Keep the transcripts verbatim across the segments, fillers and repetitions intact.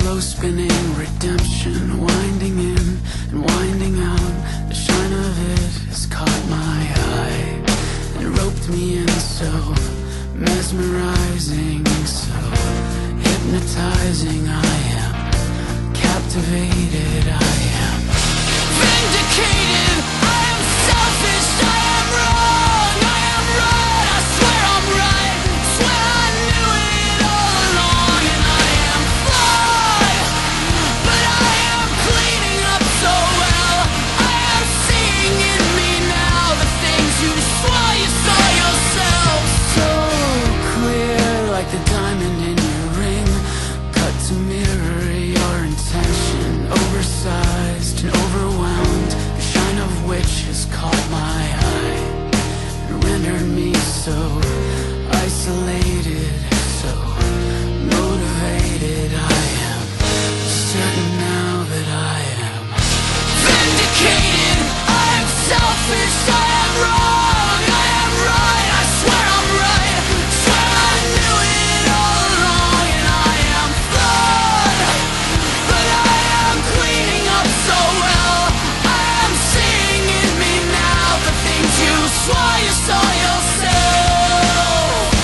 slow spinning redemption, winding in and winding out. The shine of it has caught my eye and roped me in, so mesmerizing, so hypnotizing. I am captivated, I am vindicated. I am selfish, I am wrong, I am right, I swear I'm right, swear I knew it all along. And I am flawed, but I am cleaning up so well. I am seeing in me now the things you swore you saw yourself. So clear, like the diamond in your ring, cut to mirror your intention, oversized and overwhelmed, the shine of which has caught my eye and rendered me so isolated, so motivated. I am certain now that I am vindicated. I am selfish, I am wrong, I am right, I swear I'm right, swear I knew it all along. And I am flawed, but I am cleaning up so well. I am seeing in me now the things you swore you saw yourself.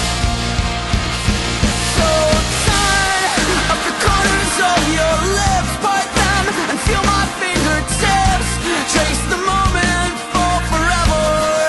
So turn up the corners of your lips, part them and feel my fingertips, trace the moment for forever.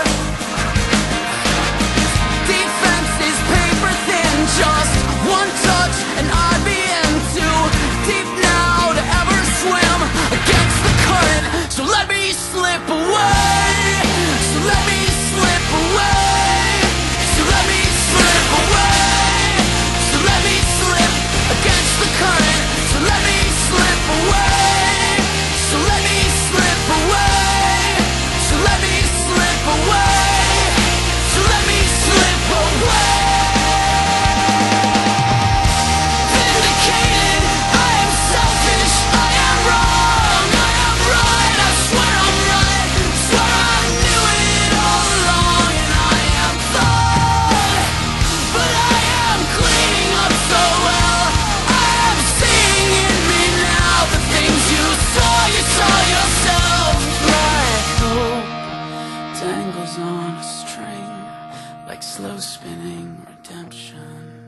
Defense is paper thin, just one touch and I'd be in too deep now to ever swim against the current. So let me slip away, so let me slip away, so let me slip away, so let me slip against the current. So let me slip away, so let me slip away, so let me slip away, so let me slip away. Vindicated, I am selfish, I am wrong, I am right, I swear I'm right, swear I knew it all along. And I am flawed, but I am cleaning up so well. I am seeing in me now the things you saw you saw yourself. Like hope tangles on a string, like slow spinning redemption.